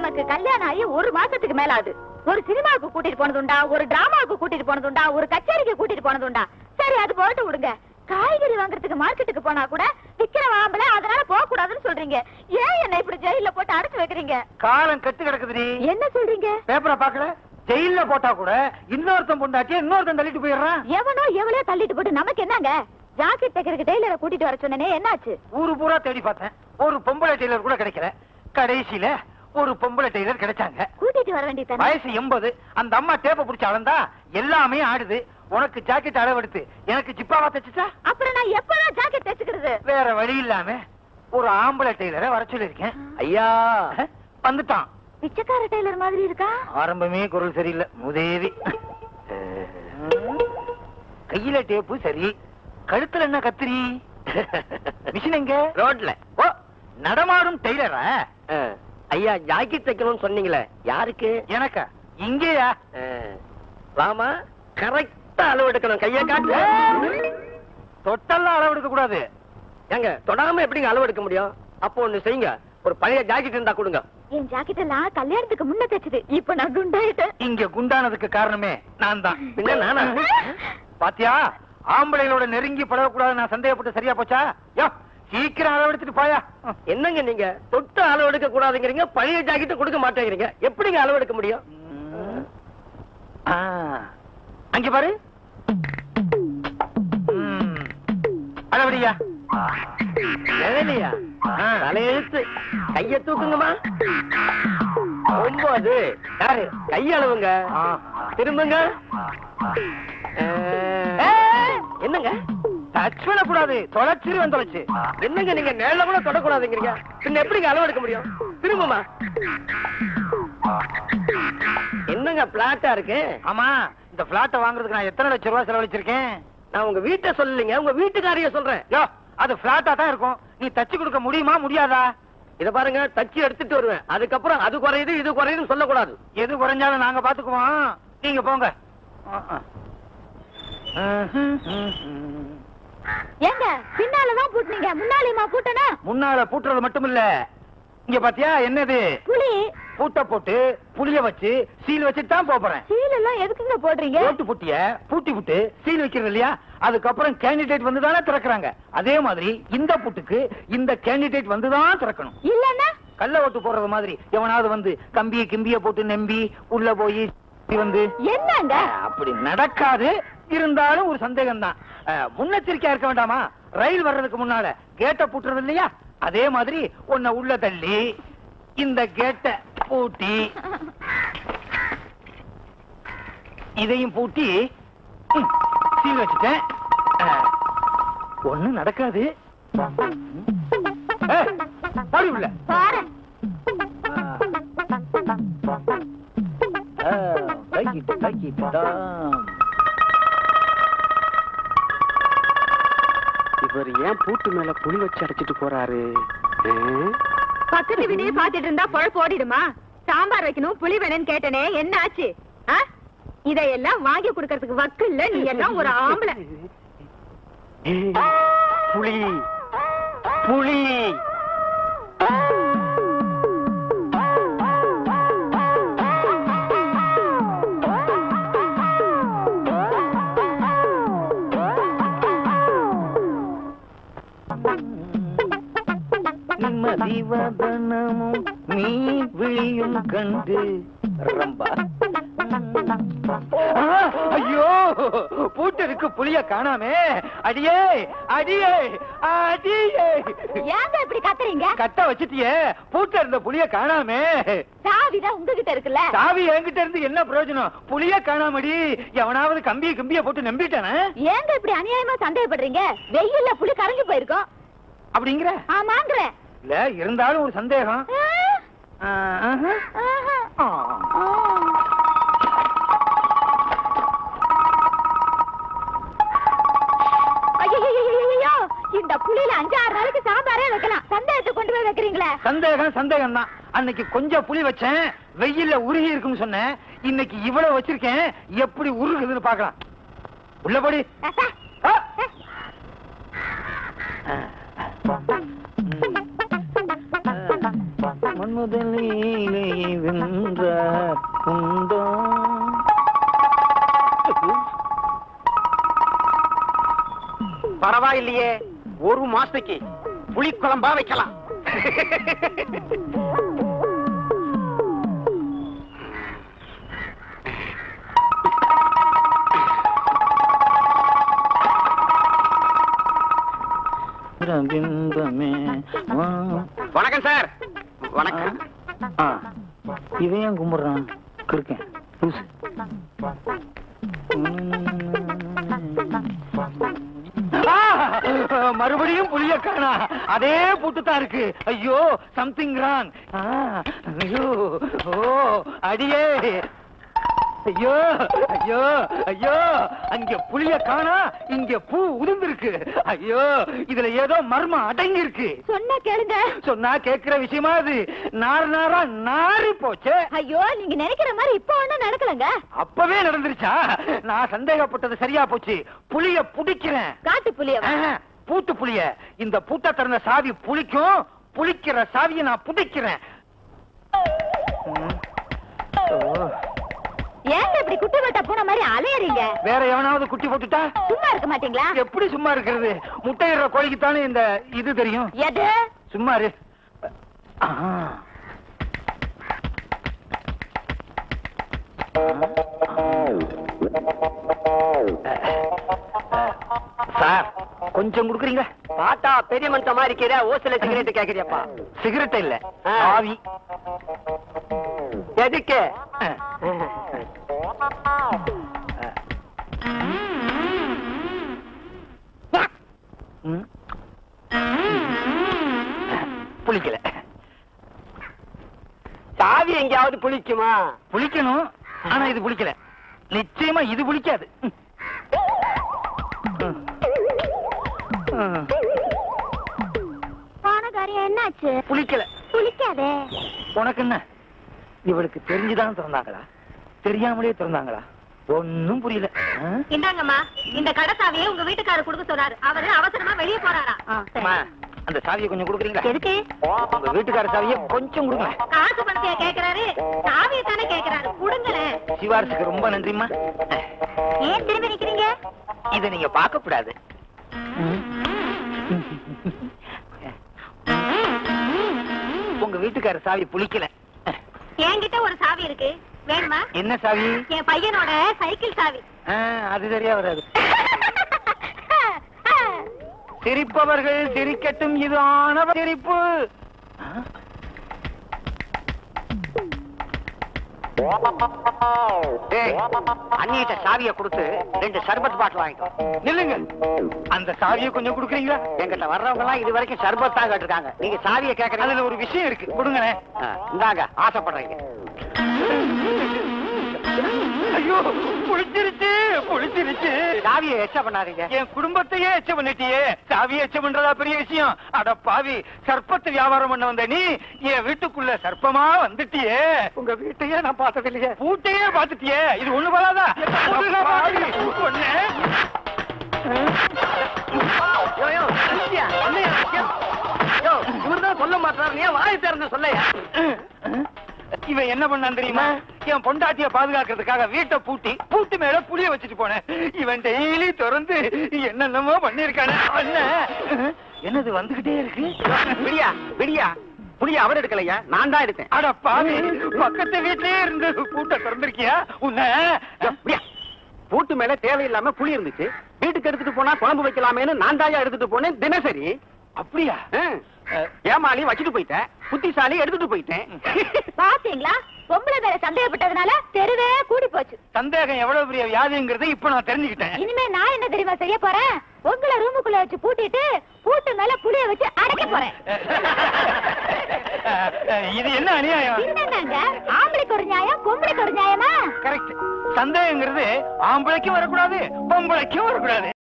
உனக்கு கல்யாணம் ஆகி ஒரு மாசத்துக்கு மேல ஆகுது. ஒரு சினிமாவுக்கு கூட்டிட்டு போனதுண்டா, ஒரு டிராமாவுக்கு கூட்டிட்டு போனதுண்டா, ஒரு கச்சேரிக்கு கூட்டிட்டு போனதுண்டா? சரி, அது போட்டு விடுங்க. காய்கறி வாங்குறதுக்கு மார்க்கெட்டுக்கு போனா கூட விக்கிற வாம்பல, அதனால போக கூடாதுன்னு சொல்றீங்க. ஏன் என்ன இப்படி ஜெயில போட்டு அடைச்சு வைக்கிறீங்க? காலம் கெட்டு கிடக்குது. என்ன சொல்றீங்க? பேப்பரை பாக்கல? ஜெயில போட்டா கூட இன்னொருத்தன் பொண்டாட்டி இன்னொருத்தன் தள்ளிட்டு போயிடுறான். எவனோ எவ்வளவு தள்ளிட்டு போட்டு நமக்கு என்னங்க? ஜாக்கெட் தைக்கிறதுக்கு டெய்லரை கூட்டிட்டு வர சொன்னே, என்னாச்சு? ஊரு பூரா தேடி பார்த்தேன், ஒரு பொம்பளை டெய்லர் கூட கிடைக்கல. கடைசியில ஒரு பொம்பளை டெய்லர் கிடைச்சாங்க. கூட்டிட்டு வர வேண்டியது. வயசு 80. அந்த அம்மா டேப்ப புடிச்சு அளந்தா எல்லாமே ஆடுது. உனக்கு ஜாக்கெட் அளவெடுத்து எனக்கு ஜிப்பாவா தைச்சுச்சா? அப்புறம் நான் எப்பதான் ஜாக்கெட் தைச்சுக்கிறது? வேற வழி இல்லாம ஒரு ஆம்பளை டெய்லரை வர சொல்லிருக்கேன். ஐயா வந்துட்டான். பிச்சைக்கார டெய்லர் மாதிரி இருக்கா? ஆரம்பமே குரல் சரியில்லை, முதேவி. கையில டேப்பு சரி, கழுத்துல என்ன கத்திரி? மிஷின் எங்க? ரோட்ல. ஓ, நடமாடும் டெய்லரா? ஐயா ஜாக்கெட் தைக்கணும்னு சொன்னீங்களே, யாருக்கு? எனக்கா? இங்கேயா? ராமா, கரெக்டா அளவு எடுக்கணும். கையை காட்டு. தொட்டெல்லாம் அளவு எடுக்க கூடாது. ஏங்க தொடாம எப்படிங்க அளவு எடுக்க முடியும்? அப்போ ஒண்ணு செய்யுங்க, ஒரு பழைய ஜாக்கெட் இருந்தா கொடுங்க. என் ஜாக்கெட் எல்லாம் கல்யாணத்துக்கு முன்ன தைச்சது, இப்ப நான் குண்டாயிட்டேன். இங்க குண்டானதுக்கு காரணமே நான் தான். பின்ன நானா? பாத்தியா, ஆம்பளைகளோட நெருங்கி பழகக்கூடாது நான் சந்தேகப்பட்டு சரியா போச்சா? யோ, சீக்கிரம் அளவு எடுத்துட்டு போயா. என்னங்க நீங்க தொட்டு அளவு எடுக்க கூடாதுங்கிறீங்க, பழைய ஜாக்கெட் கொடுக்க மாட்டேங்கிறீங்க. எப்படிங்க அளவு எடுக்க முடியும்? அங்க பாரு. அளவடியா? தலையெழுத்து. கைய தூக்குங்கம்மா. 9. யாரு? கையளவுங்க. திரும்புங்க. என்னங்க டச் பண்ணக்கூடாது, தொலைச்சிருவன் தொலைச்சு. என்னங்க நீங்க நேரில் கூட தொடக்கூடாதுங்கிறீங்க, பின்ன எப்படிங்க அளவு எடுக்க முடியும்? திரும்புமா. என்னங்க பிளாட்டா இருக்கு? ஆமா, இந்த பிளாட்டை வாங்குறதுக்கு நான் எத்தனை லட்சம் ரூபாய் செலவழிச்சிருக்கேன்? நான் உங்க வீட்டை சொல்லலைங்க, உங்க வீட்டுக்காரிய சொல்றேன். யோ, அது பிளாட்டா தான் இருக்கும். நீ தச்சு கொடுக்க முடியுமா முடியாதா? இத பாருங்க, தச்சு எடுத்துட்டு வருவேன். அதுக்கப்புறம் அது குறையுது இது குறையுதுன்னு சொல்லக்கூடாது. எது குறைஞ்சாலும் நாங்க பாத்துக்குவோம், நீங்க போங்க. ஏங்க பின்னாலதான் பூட்டினீங்க, முன்னாலேயுமா பூட்டனா? முன்னால பூட்டுறது மட்டும் இல்ல, இங்க பாத்தியா என்னது? புலி. பூட்ட போட்டு புளிய வச்சு சீல் வச்சுட்டு தான் போறேன். சீல் எல்லாம் எதுக்குங்க போடுறீங்க? போட்டு புட்டிய பூட்டி விட்டு சீல் வைக்கிறது இல்லையா? அதுக்கப்புறம் கேண்டிடேட் வந்து தானே திறக்கிறாங்க. அதே மாதிரி இந்த பூட்டுக்கு இந்த கேண்டிடேட் வந்து தான் திறக்கணும். இல்லன்னா கள்ள ஓட்டு போடுறது மாதிரி எவனாவது வந்து கம்பிய கிம்பிய போட்டு நம்பி உள்ள போய் வந்து என்னங்க அப்படி நடக்காது. இருந்தாலும் ஒரு சந்தேகம் தான். முன்னெச்சரிக்கையா இருக்க வேண்டாமா? ரயில் வர்றதுக்கு முன்னால கேட்ட பூட்டுறது இல்லையா? அதே மாதிரி உன்னை உள்ள தள்ளி இந்த கேட்ட பூட்டி இதையும் பூட்டி சீல் வச்சுட்டேன். ஒண்ணும் நடக்காது. பாடி உள்ள இவர் ஏன் பூட்டு மேல புளி வச்சு அடைச்சிட்டு போறாரு? பக்கத்து வீட்டையே பாத்துட்டு இருந்தா பொழப்பு ஓடிடுமா? சாம்பார் வைக்கணும் புளி வேணும்னு கேட்டனே, என்ன ஆச்சு? இதையெல்லாம் வாங்கி கொடுக்கறதுக்கு வக்கு இல்ல. நீ எல்லாம் ஒரு ஆம்பளை. புளி புளி மதிவதனமும் நீ விழியும் கண்டு ரம்பா. ஐயோ, பூட்டருக்கு புளிய காணாமே. அடியே அடியே அடியே. ஏங்க இப்படி கத்துறீங்க? கட்ட வச்சிட்டியே, பூட்ட இருந்த புளிய காணாமே. சாவிதான் உங்ககிட்ட இருக்குல்ல. சாவி என்கிட்ட இருந்து என்ன பிரயோஜனம்? புளிய காணாமடி. எவனாவது கம்பிய கிம்பிய போட்டு நம்பிட்டானே. ஏங்க இப்படி அநியாயமா சந்தேகப்படுறீங்க? வெயில்ல புளி கரைஞ்சு போயிருக்கோம் அப்படிங்கிற? ஆமாங்கிற. இல்ல, இருந்தாலும் ஒரு சந்தேகம். இந்த புளியில 5-6 நாளைக்கு சாம்பாரே வைக்கலாம். சந்தேகத்தை கொண்டு போய் வைக்கிறீங்களே. சந்தேகம் தான். அன்னைக்கு கொஞ்சம் புளி வச்சேன், வெயில்ல உருகி இருக்குன்னு சொன்னேன். இன்னைக்கு இவ்வளவு வச்சிருக்கேன், எப்படி உருகுதுன்னு பாக்கலாம். உள்ள போடி. மன்முதலீலை வென்றார் உண்டோ? பரவாயில்லையே, ஒரு மாசத்துக்கு புளிக்குழம்பா வைக்கலாம். வணக்கம் சார். வணக்கம். இவன் ஏன் கும்பிடுறான்? இருக்கேன் மறுபடியும் புளிய காணா. அதே பூட்டுத்தான் இருக்கு. ஐயோ, சம்திங் ராங். ஐயோ, ஓ அடியே, ஐயோ ஐயோ ஐயோ, அங்க புளிய காணா, இங்க பூ உதிர்ந்திருக்கு. ஐயோ, இதுல ஏதோ மர்மம் அடங்கி இருக்கு. சொன்னா கேளுங்க. சொன்னா கேக்குற விஷயமா அது? நாரா நாரி போச்சு. ஐயோ, நீங்க நினைக்கிற மாதிரி இப்ப ஒண்ணும் நடக்கலங்க. அப்பவே நடந்துருச்சா? நான் சந்தேகப்பட்டது சரியா போச்சு. புளிய புடிக்கிறேன். காட்டு புளிய? பூட்டு புளிய. இந்த பூட்ட திறந்த சாவி புளிக்கும், புளிக்கிற சாவியை நான் புடிக்கிறேன். ஏன் இப்படி குட்டி வட்ட பூனை மாதிரி அலையறீங்க? வேற எவனாவது குட்டி போட்டுட்டா சும்மா இருக்க மாட்டீங்களா? எப்படி சும்மா இருக்கிறது? முட்டையிடுற கோழிக்குத்தானே இந்த இது தெரியும். எது? சும்மா இரு. சார், கொஞ்சம் குடுக்குறீங்க? பாட்டா பெரிய மனுஷன் மாதிரி இருக்கிற ஓசில சிகரெட் கேக்குறியப்பா? சிகரெட் இல்ல, ஆவி. எதுக்கு? புளிக்கல. சாவி எங்கேயாவது புளிக்குமா? புளிக்கணும், ஆனா இது புளிக்கல. நிச்சயமா இது புளிக்காது. பானகாரியம் என்னாச்சு? புளிக்கல. புளிக்காதே. உனக்கு என்ன? இவளுக்கு தெரிஞ்சுதான் திறந்தாங்களா, தெரியாமலே திறந்தாங்களா? ஒன்னும் புரியல. இந்தாங்கம்மா, இந்த கடை சாவியை உங்க வீட்டுக்காரர் கொடுக்க சொன்னாரு. அவரு அவசரமா வெளியே போறாரா? அந்த சாவியை கொஞ்சம் கொடுக்குறீங்களா? எதுக்கு? உங்க வீட்டுக்கார சாவியை கொஞ்சம் கொடுங்க. காசு பணத்தையா கேக்குறாரு? சாவியை தானே கேக்குறாரு, கொடுங்களேன். சிவாரசுக்கு ரொம்ப நன்றிம்மா. ஏன் திரும்பி நிக்கிறீங்க? இதை நீங்க பார்க்க கூடாது. உங்க வீட்டுக்கார சாவி புளிக்கல. என்கிட்ட ஒரு சாவி இருக்கு, வேணுமா? என்ன சாவி? என் பையனோட சைக்கிள் சாவி. அது சரியா வராது. சிரிப்பவர்கள் சிரிக்கட்டும், இது ஆணவ சிரிப்பு. அண்ணிட்ட சாவியை கொடுத்து 2 சர்பத் பாட்டில் வாங்கிக்கோ. நில்லுங்க, அந்த சாவியை கொஞ்சம் கொடுக்குறீங்களா? எங்கிட்ட வர்றவங்க எல்லாம் இது வரைக்கும் சர்பத் தான் கேட்டிருக்காங்க. நீங்க சாவியை கேட்கறீங்க. அதுல ஒரு விஷயம் இருக்கு, கொடுங்களேன். இந்தாங்க, ஆசைப்படுறீங்க. ஐயோ, புளிச்சிருச்சு புளிச்சிருச்சு. சாவியை எச்ச பண்ணாதீங்க. என் குடும்பத்தையே எச்ச பண்ணிட்டியே, சாவியை எச்ச பண்றதா பெரிய விஷயம்? அட பாவி, சர்ப்பத்து வியாபாரம் பண்ண வந்த நீ என் வீட்டுக்குள்ள சர்ப்பமா வந்துட்டியே. உங்க வீட்டையே நான் பார்த்ததில்லையே. பூட்டையே பாத்துட்டியே, இது ஒண்ணு வராதா? இவர்தான் சொல்ல மாட்டாரு, ஏன் வாய் திறந்து சொல்லையா? இவன் என்ன பண்ணான் தெரியுமா? என் பொண்டாட்டிய பாதுகாக்கிறதுக்காக வீட்டை பூட்டி பூட்டு மேல புளிய வச்சுட்டு போனேன். இவன் டெய்லி திறந்து என்னென்னமோ பண்ணிருக்கானே. என்னது வந்துகிட்டே இருக்கு? விடியா விடியா, புளிய அவர் எடுக்கலையா, நான் தான் எடுத்தேன். அட பாவி, பக்கத்து வீட்லயே இருந்து பூட்டை திறந்திருக்கியா? உன்ன பூட்டு மேல தேவையில்லாம புளி இருந்துச்சு, வீட்டுக்கு எடுத்துட்டு போனா குழம்பு வைக்கலாமேன்னு நான் தாயா எடுத்துட்டு போனேன் தினசரி. அப்படியா? ஏமாளி வச்சுட்டு போயிட்டேன், புத்திசாலி எடுத்துட்டு போயிட்டேன். பாத்தீங்களா, பொம்பளை மேல சந்தேகப்பட்டதுனால தெருவே கூடி போச்சு. சந்தேகம் எவ்வளவு பெரிய வியாதிங்கிறத இப்ப நான் தெரிஞ்சுக்கிட்டேன். இனிமே நான் என்ன தெரியுமா செய்ய போறேன்? உங்களை ரூமுக்குள்ள வச்சு பூட்டிட்டு பூட்டு மேல புளிய வச்சு அடைக்க போறேன். இது என்ன அநியாயம்? என்னங்க, ஆம்பளைக்கு ஒரு நியாயம், பொம்பளைக்கு ஒரு நியாயமா? கரெக்ட். சந்தேகங்கிறது ஆம்பளைக்கும் வரக்கூடாது, பொம்பளைக்கும் வரக்கூடாது.